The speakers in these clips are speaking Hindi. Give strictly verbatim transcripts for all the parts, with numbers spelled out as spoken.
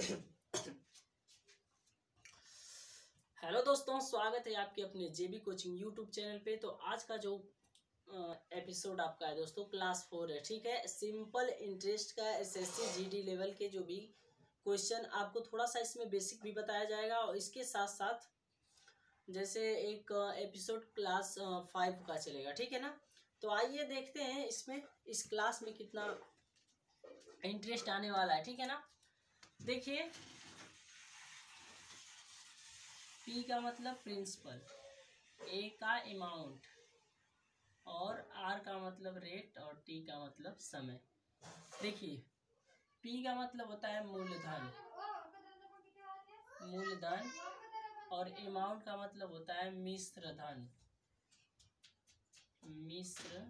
हेलो दोस्तों, स्वागत है आपके अपने जेबी कोचिंग यूट्यूब चैनल पे। तो आज का जो एपिसोड आपका है दोस्तों, क्लास फोर है। ठीक है, सिंपल इंटरेस्ट का एसएससी जीडी लेवल के जो भी क्वेश्चन आपको थोड़ा सा इसमें बेसिक भी बताया जाएगा, और इसके साथ साथ जैसे एक एपिसोड क्लास फाइव का चलेगा। ठीक है ना, तो आइए देखते हैं इसमें इस क्लास में कितना इंटरेस्ट आने वाला है। ठीक है ना, देखिए पी का मतलब प्रिंसिपल, ए का अमाउंट, और आर का मतलब रेट, और टी का मतलब समय। देखिए पी का मतलब होता है मूलधन, मूलधन, और अमाउंट का मतलब होता है मिश्र धन, मिश्र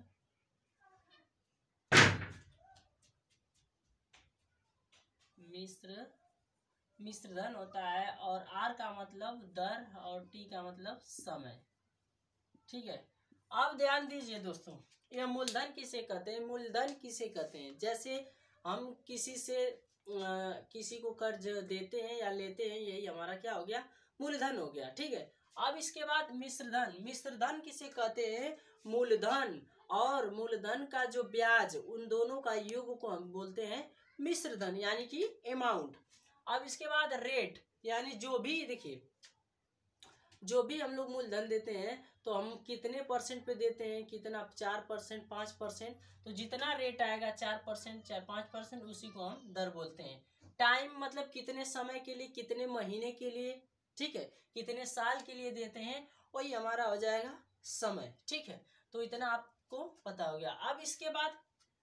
मिश्र मिश्र धन होता है, और आर का मतलब दर, और टी का मतलब समय। ठीक है, अब ध्यान दीजिए दोस्तों, यह मूलधन किसे कहते हैं? मूलधन किसे कहते हैं? जैसे हम किसी से आ, किसी को कर्ज देते हैं या लेते हैं, यही हमारा क्या हो गया? मूलधन हो गया। ठीक है, अब इसके बाद मिश्रधन। मिश्रधन किसे कहते हैं? मूलधन और मूलधन का जो ब्याज, उन दोनों का योग को हम बोलते हैं मिश्रधन, यानी कि अमाउंट। अब इसके बाद रेट, यानी जो भी, देखिए जो भी हम लोग मूलधन देते हैं तो हम कितने परसेंट पे देते हैं? कितना? चार परसेंट, पाँच परसेंट। तो जितना रेट आएगा चार परसेंट, चार पाँच परसेंट, उसी को हम दर बोलते हैं। टाइम मतलब कितने समय के लिए, कितने महीने के लिए, ठीक है, कितने साल के लिए देते हैं, वही हमारा हो जाएगा समय। ठीक है, तो इतना आपको पता हो गया। अब इसके बाद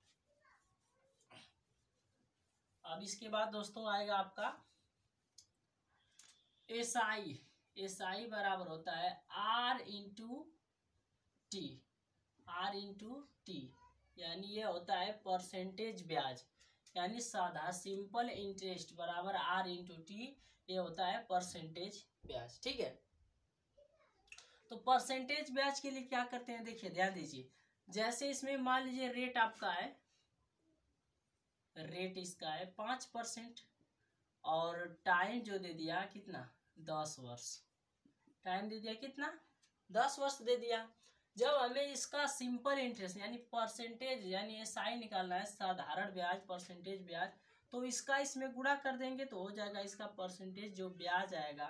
अब इसके बाद दोस्तों आएगा आपका एस आई। एस आई बराबर होता है R into T, R into T, यानी ये होता है परसेंटेज ब्याज, यानी साधा सिंपल इंटरेस्ट बराबर आर इंटू टी, ये होता है परसेंटेज ब्याज। ठीक है, तो परसेंटेज ब्याज के लिए क्या करते हैं? देखिए ध्यान दीजिए, जैसे इसमें मान लीजिए रेट आपका है, रेट इसका है पाँच परसेंट, और टाइम जो दे दिया कितना? दस वर्ष। टाइम दे दिया कितना? दस वर्ष दे दिया। जब हमें इसका सिंपल इंटरेस्ट यानी परसेंटेज यानी एसआई निकालना है, साधारण ब्याज, परसेंटेज ब्याज, तो इसका इसमें गुणा कर देंगे तो हो जाएगा इसका परसेंटेज जो ब्याज आएगा,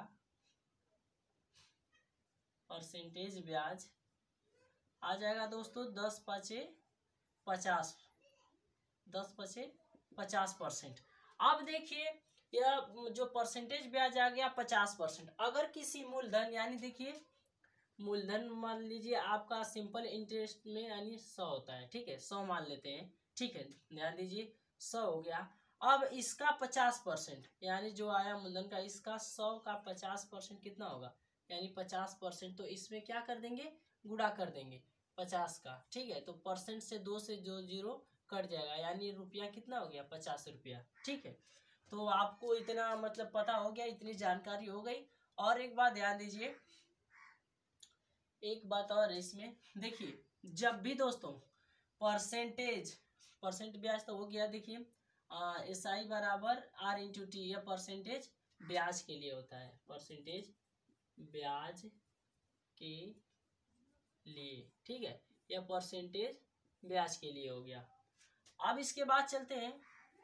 परसेंटेज ब्याज आ जाएगा दोस्तों दस पचे पचास, दस पचे पचास परसेंट। अब देखिए यह जो परसेंटेज ब्याज आ गया पचास परसेंट। अगर किसी मूलधन, यानी देखिए मूलधन मान लीजिए आपका सिंपल इंटरेस्ट में यानी सौ होता है। ठीक है, सौ मान लेते हैं। ठीक है, ध्यान दीजिए सौ हो गया। अब इसका पचास परसेंट यानी जो आया मूलधन का, इसका सौ का पचास परसेंट कितना होगा? यानी पचास परसेंट। तो इसमें क्या कर देंगे? गुणा कर देंगे पचास का। ठीक है, तो परसेंट से दो से जो जीरो कट जाएगा, यानी रुपया कितना हो गया? पचास रुपया। ठीक है, तो आपको इतना मतलब पता हो गया, इतनी जानकारी हो गई। और एक बात ध्यान दीजिए, एक बात और इसमें देखिए, जब भी दोस्तों परसेंटेज परसेंट ब्याज तो हो गया, देखिए एस आई बराबर आर इंटू टी, यह परसेंटेज ब्याज के लिए होता है, परसेंटेज ब्याज के लिए। ठीक है, यह परसेंटेज ब्याज के लिए हो गया। अब इसके बाद चलते हैं,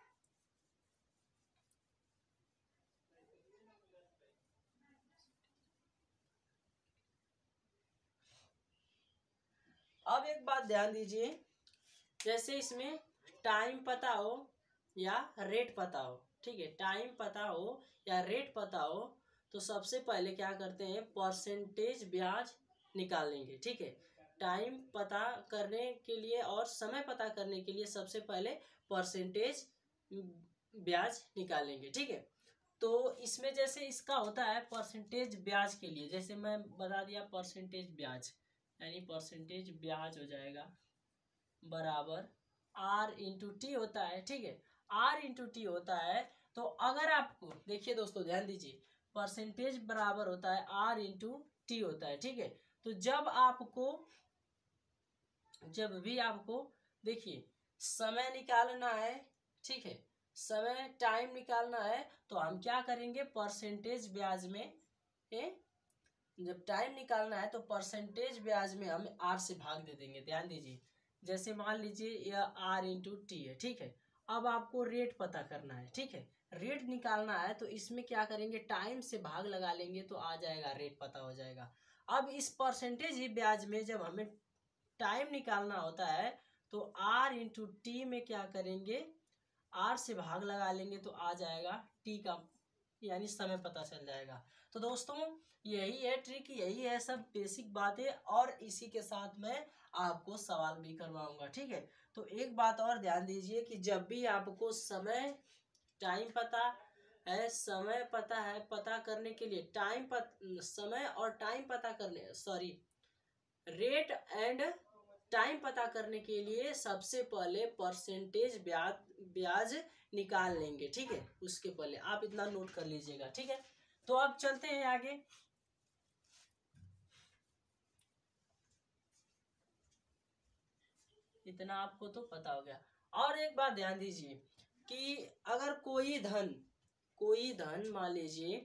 अब एक बात ध्यान दीजिए, जैसे इसमें टाइम पता हो या रेट पता हो, ठीक है, टाइम पता हो या रेट पता हो, तो सबसे पहले क्या करते हैं? परसेंटेज ब्याज निकाल लेंगे। ठीक है, टाइम पता करने के लिए और समय पता करने के लिए सबसे पहले परसेंटेज ब्याज निकालेंगे। ठीक है, तो इसमें जैसे इसका होता है परसेंटेज ब्याज के लिए, जैसे मैं बता दिया परसेंटेज ब्याज, यानी परसेंटेज ब्याज हो जाएगा बराबर आर इंटू टी होता है। ठीक है, आर इंटू टी होता है। तो अगर आपको देखिए दोस्तों, ध्यान दीजिए, परसेंटेज बराबर होता है आर इंटू टी होता है। ठीक है, तो जब आपको जब भी आपको देखिए समय निकालना है, ठीक है, समय टाइम निकालना है तो हम क्या करेंगे, परसेंटेज ब्याज में ए, जब टाइम निकालना है तो परसेंटेज ब्याज में हम आर से भाग दे देंगे। ध्यान दीजिए, जैसे मान लीजिए यह आर इंटू टी है, ठीक है। अब आपको रेट पता करना है, ठीक है, रेट निकालना है तो इसमें क्या करेंगे, टाइम से भाग लगा लेंगे तो आ जाएगा, रेट पता हो जाएगा। अब इस परसेंटेज ही ब्याज में जब हमें टाइम निकालना होता है तो आर इंटू टी में क्या करेंगे, आर से भाग लगा लेंगे तो आ जाएगा टी का, यानी समय पता चल जाएगा। तो दोस्तों यही है ट्रिक, यही है सब बेसिक बातें, और इसी के साथ मैं आपको सवाल भी करवाऊंगा, ठीक है। तो एक बात और ध्यान दीजिए कि जब भी आपको समय टाइम पता है, समय पता है, पता करने के लिए टाइम पत, समय और टाइम पता करने सॉरी रेट एंड टाइम पता करने के लिए सबसे पहले परसेंटेज ब्याज ब्याज निकाल लेंगे, ठीक है। उसके पहले आप इतना नोट कर लीजिएगा, ठीक है। तो अब चलते हैं आगे। इतना आपको तो पता हो गया। और एक बात ध्यान दीजिए कि अगर कोई धन कोई धन मान लीजिए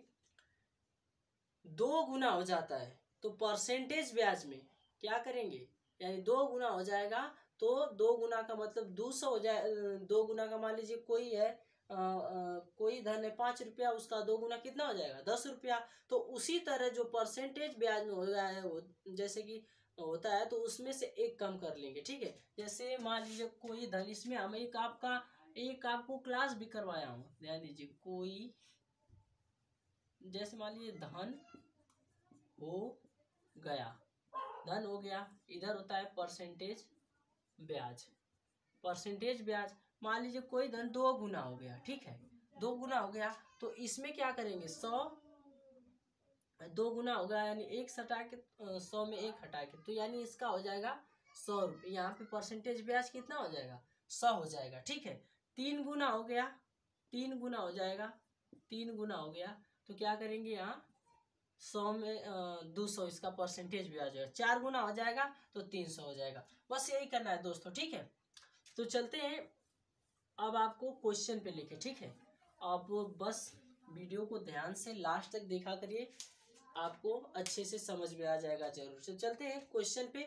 दो गुना हो जाता है तो परसेंटेज ब्याज में क्या करेंगे, यानी दो गुना हो जाएगा तो दो गुना का मतलब दो सौ हो जाए, दो गुना का मान लीजिए कोई है आ, आ, कोई धन है पाँच रुपया, उसका दो गुना कितना हो जाएगा, दस रुपया। तो उसी तरह जो परसेंटेज ब्याज में हो रहा है वो जैसे कि होता है तो उसमें से एक कम कर लेंगे, ठीक है। जैसे मान लीजिए कोई धन, इसमें हम एक आपका एक आपको क्लास भी करवाया हूँ, ध्यान दीजिए, कोई जैसे मान लीजिए धन हो गया, धन हो गया, इधर होता है परसेंटेज ब्याज। परसेंटेज ब्याज मान लीजिए कोई धन दो गुना हो गया, ठीक है, दो गुना हो गया तो इसमें क्या करेंगे, सौ दो गुना हो गया यानी एक हटा के सौ में एक हटा के, तो यानी इसका हो जाएगा सौ रुपये। यहाँ पे परसेंटेज ब्याज कितना हो जाएगा, सौ हो जाएगा, ठीक है। तीन गुना हो गया, तीन गुना हो जाएगा, तीन गुना हो गया तो क्या करेंगे, यहाँ सौ में दो सौ इसका परसेंटेज ब्याज है। चार गुना हो जाएगा तो तीन सौ हो जाएगा। बस यही करना है दोस्तों, ठीक है। तो चलते हैं अब आपको क्वेश्चन पे लेके, ठीक है। आप बस वीडियो को ध्यान से लास्ट तक देखा करिए, आपको अच्छे से समझ में आ जाएगा जरूर। से चलते हैं क्वेश्चन पे।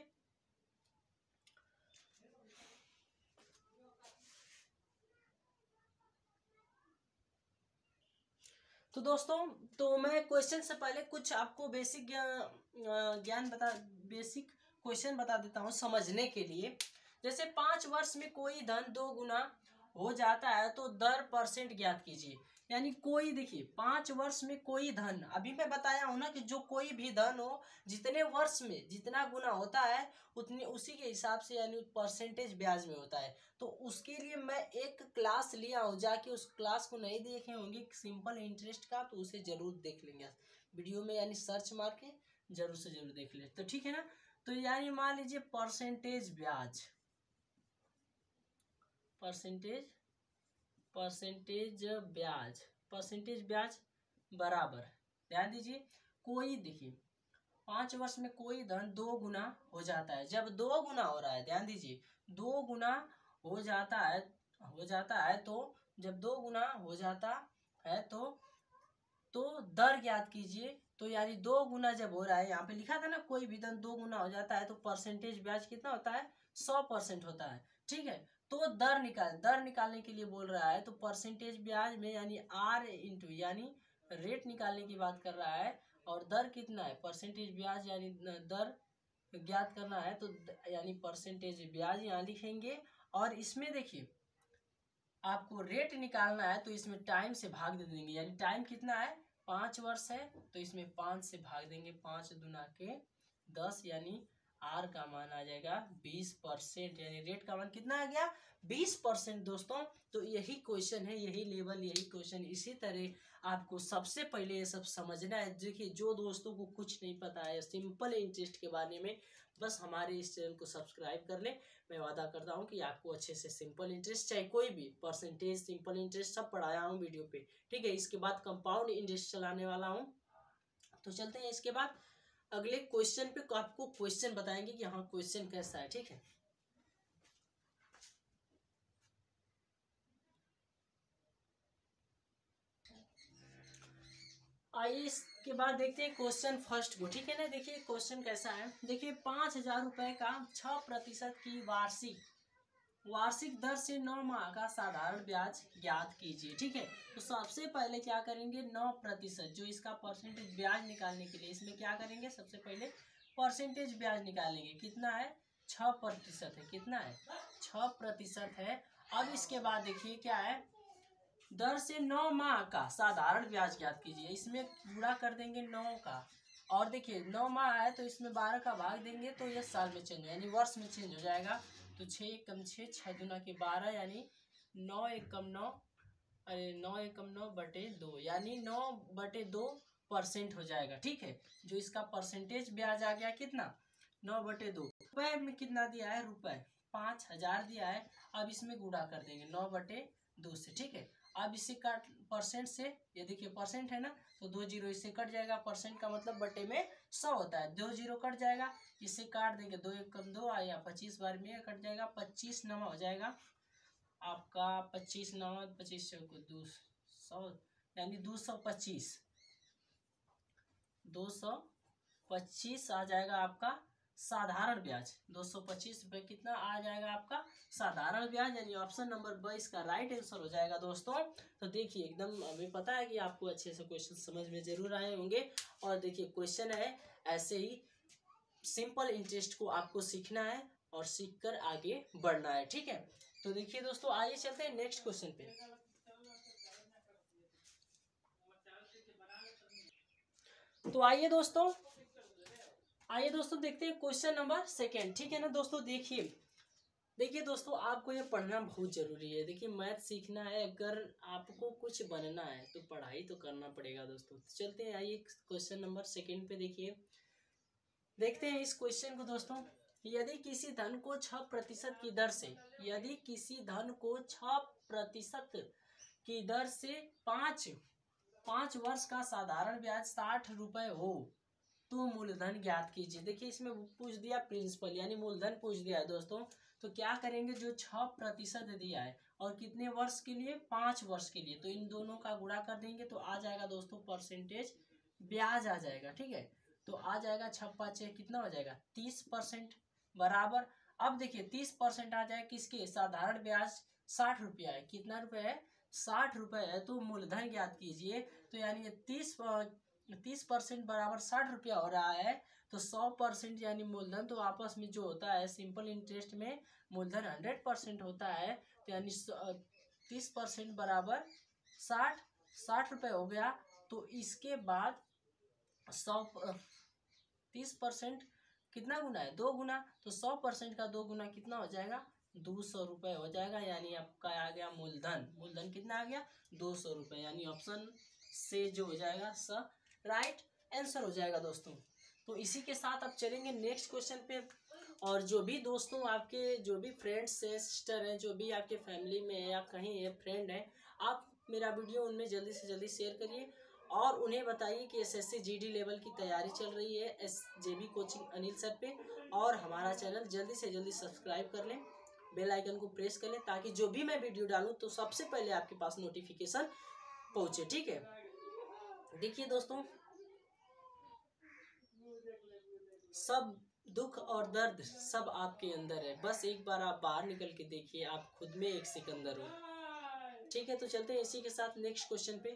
तो दोस्तों तो मैं क्वेश्चन से पहले कुछ आपको बेसिक ज्ञान बता बेसिक क्वेश्चन बता देता हूँ समझने के लिए। जैसे पाँच वर्ष में कोई धन दो गुना हो जाता है तो दर परसेंट ज्ञात कीजिए। यानी कोई देखिए पाँच वर्ष में कोई धन, अभी मैं बताया हूँ ना कि जो कोई भी धन हो जितने वर्ष में जितना गुना होता है उतने उसी के हिसाब से यानी परसेंटेज ब्याज में होता है। तो उसके लिए मैं एक क्लास लिया हूँ, जाके उस क्लास को नहीं देखे होंगे सिंपल इंटरेस्ट का तो उसे जरूर देख लेंगे वीडियो में, यानी सर्च मार के जरूर से जरूर देख ले, तो ठीक है ना। तो यानी मान लीजिए परसेंटेज ब्याज परसेंटेज परसेंटेज ब्याज परसेंटेज ब्याज बराबर, ध्यान दीजिए, कोई देखिए पाँच वर्ष में कोई धन दो गुना हो जाता है। जब दो गुना हो रहा है, ध्यान दीजिए, दो गुना हो जाता है हो जाता है तो जब दो गुना हो जाता है तो तो दर ज्ञात कीजिए। तो यानी दो गुना जब हो रहा है, यहाँ पे लिखा था ना कोई भी धन दो गुना हो जाता है तो परसेंटेज ब्याज कितना होता है, सौ परसेंट होता है, ठीक है। तो दर निकाल दर निकालने के लिए बोल रहा है तो परसेंटेज ब्याज में यानी आर इंटू यानी रेट निकालने की बात कर रहा है, और दर कितना है, परसेंटेज ब्याज यानी दर ज्ञात करना है तो यानी परसेंटेज ब्याज यहाँ लिखेंगे। और इसमें देखिए आपको रेट निकालना है तो इसमें टाइम से भाग दे देंगे, यानी टाइम कितना है, पाँच वर्ष है तो इसमें पाँच से भाग देंगे, पाँच दुना के दस, यानी आर का मान आ जाएगा बीस परसेंट, यानी रेट का मान कितना आ गया, बीस परसेंट दोस्तों। तो यही क्वेश्चन है, यही लेवल, यही क्वेश्चन। इसी तरह आपको सबसे पहले ये सब समझना है। देखिए जो दोस्तों को कुछ नहीं पता है सिंपल इंटरेस्ट के बारे में, बस हमारे इस चैनल को सब्सक्राइब कर ले। मैं वादा करता हूँ कि आपको अच्छे से सिंपल इंटरेस्ट चाहे कोई भी परसेंटेज सिंपल इंटरेस्ट सब पढ़ाया हूँ वीडियो पे, ठीक है। इसके बाद कंपाउंड इंटरेस्ट चलाने वाला हूँ। तो चलते हैं इसके बाद अगले क्वेश्चन पे, आपको क्वेश्चन बताएंगे कि हाँ क्वेश्चन कैसा है, ठीक है। आइए इसके बाद देखते हैं क्वेश्चन फर्स्ट को, ठीक है ना। देखिए क्वेश्चन कैसा है, देखिए पाँच हजार रुपये का छः प्रतिशत की वार्षिक वार्षिक दर से नौ माह का साधारण ब्याज ज्ञात कीजिए, ठीक है। तो सबसे पहले क्या करेंगे, नौ प्रतिशत जो इसका परसेंटेज ब्याज निकालने के लिए इसमें क्या करेंगे, सबसे पहले परसेंटेज ब्याज निकालेंगे। कितना है, छः प्रतिशत है। कितना है, छः प्रतिशत है। अब इसके बाद देखिए क्या है, दर से नौ माह का साधारण ब्याज ज्ञात कीजिए। इसमें पूरा कर देंगे नौ का, और देखिए नौ माह है तो इसमें बारह का भाग देंगे तो ये साल में चेंज यानी वर्ष में चेंज हो जाएगा। तो छः एक कम छः, छः दूना के बारह, यानी नौ एक कम नौ, अरे नौ एक कम नौ बटे दो, यानी नौ बटे दो परसेंट हो जाएगा, ठीक है। जो इसका परसेंटेज ब्याज आ गया कितना, नौ बटे दो। रुपये में कितना दिया है, रुपए पाँच हजार दिया है। अब इसमें गुणा कर देंगे नौ बटे दो से, ठीक है। अब इससे काट परसेंट से, ये देखिए परसेंट है ना, तो दो जीरो इससे कट जाएगा। परसेंट का मतलब बटे में सौ होता है, दो जीरो कट जाएगा, इससे काट देंगे, दो एक कम दो आया, पच्चीस बार में कट जाएगा, पच्चीस नमा हो जाएगा आपका, पच्चीस नमा पच्चीस सौ को दो सौ, यानी दो सौ पच्चीस दो सौ पच्चीस आ जाएगा आपका साधारण ब्याज। दो सौ पच्चीस रुपये कितना आ जाएगा आपका साधारण ब्याज, यानी ऑप्शन नंबर ब इसका राइट आंसर हो जाएगा दोस्तों। तो देखिए एकदम हमें पता है कि आपको अच्छे से क्वेश्चन समझ में जरूर आए होंगे। और देखिए क्वेश्चन है ऐसे ही सिंपल इंटरेस्ट को आपको सीखना है और सीख कर आगे बढ़ना है, ठीक है। तो देखिए दोस्तों आइए चलते हैं नेक्स्ट क्वेश्चन पे। तो आइए दोस्तों आइए दोस्तों देखते हैं क्वेश्चन नंबर सेकेंड, ठीक है ना दोस्तों। देखिए देखिए दोस्तों आपको ये पढ़ना बहुत जरूरी है। देखिए मैथ सीखना है, अगर आपको कुछ बनना है तो पढ़ाई तो करना पड़ेगा दोस्तों। तो चलते हैं आइए क्वेश्चन नंबर सेकेंड पे। देखिए देखते हैं इस क्वेश्चन को दोस्तों। यदि किसी धन को छह प्रतिशत की दर से यदि किसी धन को छह प्रतिशत की दर से पाँच पाँच वर्ष का साधारण ब्याज साठ रुपए हो तो मूलधन ज्ञात कीजिए। देखिए इसमें पूछ दिया प्रिंसिपल यानी मूलधन पूछ दिया है दोस्तों। तो क्या करेंगे, जो छह प्रतिशत दिया है और कितने वर्ष के लिए, पाँच वर्ष के लिए, तो इन दोनों का गुणा कर देंगे तो आ जाएगा दोस्तों परसेंटेज ब्याज आ जाएगा, ठीक है। तो आ जाएगा छप्पा छः कितना हो जाएगा, तीस परसेंट बराबर। अब देखिए तीस परसेंट आ जाए किसके, साधारण ब्याज साठ रुपया है। कितना रुपये है, साठ रुपये है। तो मूलधन ज्ञात कीजिए। तो यानी तीस तीस परसेंट बराबर साठ रुपया हो रहा है। तो सौ परसेंट यानी मूलधन, तो आपस में जो होता है सिंपल इंटरेस्ट में मूलधन हंड्रेड परसेंट होता है। तो यानी तीस परसेंट बराबर साठ साठ रुपये हो गया। तो इसके बाद सौ तीस परसेंट कितना गुना है, दो गुना। तो सौ परसेंट का दो गुना कितना हो जाएगा, दो सौ रुपये हो जाएगा। यानी आपका आ गया मूलधन मूलधन कितना आ गया, दो सौ रुपये। यानी ऑप्शन से जो हो जाएगा स राइट आंसर हो जाएगा दोस्तों। तो इसी के साथ आप चलेंगे नेक्स्ट क्वेश्चन पे। और जो भी दोस्तों आपके जो भी फ्रेंड्स है, सिस्टर हैं, जो भी आपके फैमिली में है या कहीं है फ्रेंड है, आप मेरा वीडियो उनमें जल्दी से जल्दी शेयर करिए और उन्हें बताइए कि एसएससी जीडी लेवल की तैयारी चल रही है S JB coaching Anil sir पे। और हमारा चैनल जल्दी से जल्दी सब्सक्राइब कर लें, बेल आइकन को प्रेस कर लें, ताकि जो भी मैं वीडियो डालूं तो सबसे पहले आपके पास नोटिफिकेशन पहुंचे, ठीक है। देखिए दोस्तों सब दुख और दर्द सब आपके अंदर है, बस एक बार आप बाहर निकल के देखिए, आप खुद में एक सिकंदर हो, ठीक है। तो चलते हैं इसी के साथ नेक्स्ट क्वेश्चन पे।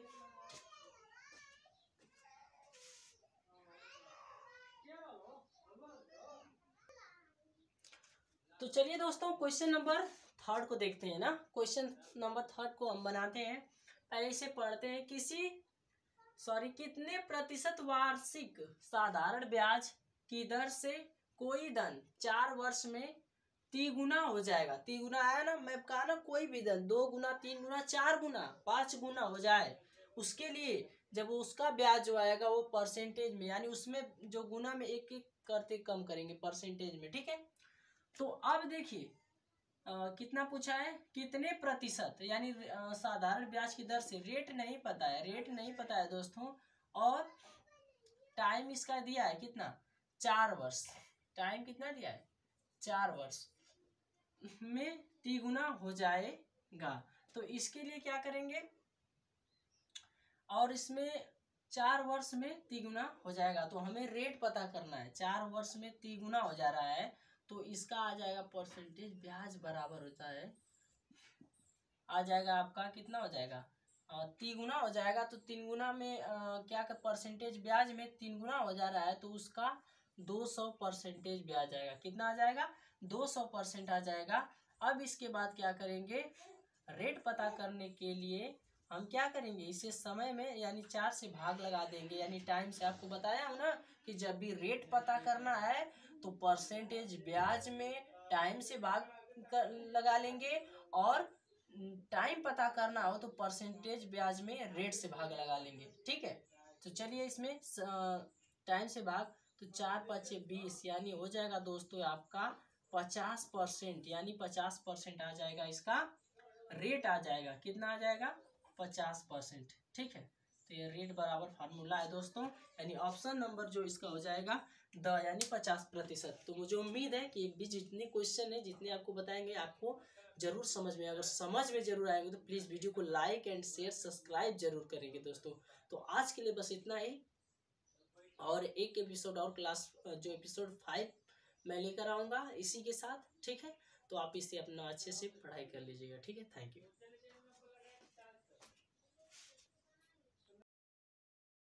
तो चलिए दोस्तों क्वेश्चन नंबर थर्ड को देखते हैं ना। क्वेश्चन नंबर थर्ड को हम बनाते हैं, पहले इसे पढ़ते हैं। किसी सॉरी कितने प्रतिशत वार्षिक साधारण ब्याज की दर से कोई धन चार वर्ष में तिगुना हो जाएगा। तिगुना आया ना, मैं कहा ना, कोई भी धन दो गुना, तीन गुना, चार गुना, पांच गुना हो जाए, उसके लिए जब उसका ब्याज जो आएगा वो परसेंटेज में, यानी उसमें जो गुना में एक एक करते कम करेंगे परसेंटेज में, ठीक है। तो अब देखिए कितना पूछा है, कितने प्रतिशत, यानी साधारण ब्याज की दर से, रेट नहीं पता है, रेट नहीं पता है दोस्तों। और टाइम इसका दिया है कितना, चार वर्ष, टाइम कितना दिया है, चार वर्ष में तिगुना हो जाएगा। तो इसके लिए क्या करेंगे, और इसमें चार वर्ष में तिगुना हो जाएगा। तो हमें रेट पता करना है, चार वर्ष में तिगुना हो जा रहा है तो इसका आ जाएगा परसेंटेज ब्याज बराबर होता है, आ जाएगा आपका कितना हो जाएगा तिगुना हो जाएगा। तो तीन गुना में आ, क्या कर परसेंटेज ब्याज में तीन गुना हो जा रहा है तो उसका दो सौ परसेंटेज ब्याज आएगा। कितना आ जाएगा? दो सौ परसेंट आ जाएगा। अब इसके बाद क्या करेंगे, रेट पता करने के लिए हम क्या करेंगे, इसे समय में यानी चार से भाग लगा देंगे, यानी टाइम से। आपको बताया हूँ ना कि जब भी रेट पता करना है तो परसेंटेज ब्याज में टाइम से भाग कर लगा लेंगे, और टाइम पता करना हो तो परसेंटेज ब्याज में रेट से भाग लगा लेंगे। ठीक है, तो चलिए इसमें टाइम से भाग, तो चार पचे बीस यानी हो जाएगा दोस्तों आपका पचास परसेंट, यानी पचास परसेंट आ जाएगा इसका रेट आ जाएगा। कितना आ जाएगा? पचास परसेंट। ठीक है, तो ये रेट बराबर फार्मूला है दोस्तों, यानी ऑप्शन नंबर जो इसका हो जाएगा द, यानी पचास प्रतिशत। तो मुझे उम्मीद है कि भी जितने क्वेश्चन है, जितने आपको बताएंगे आपको जरूर समझ में, अगर समझ में जरूर आएंगे तो प्लीज़ वीडियो को लाइक एंड शेयर सब्सक्राइब जरूर करेंगे दोस्तों। तो आज के लिए बस इतना ही, और एक एपिसोड और क्लास जो एपिसोड फाइव मैं लेकर आऊँगा इसी के साथ। ठीक है, तो आप इसे अपना अच्छे से पढ़ाई कर लीजिएगा। ठीक है, थैंक यू।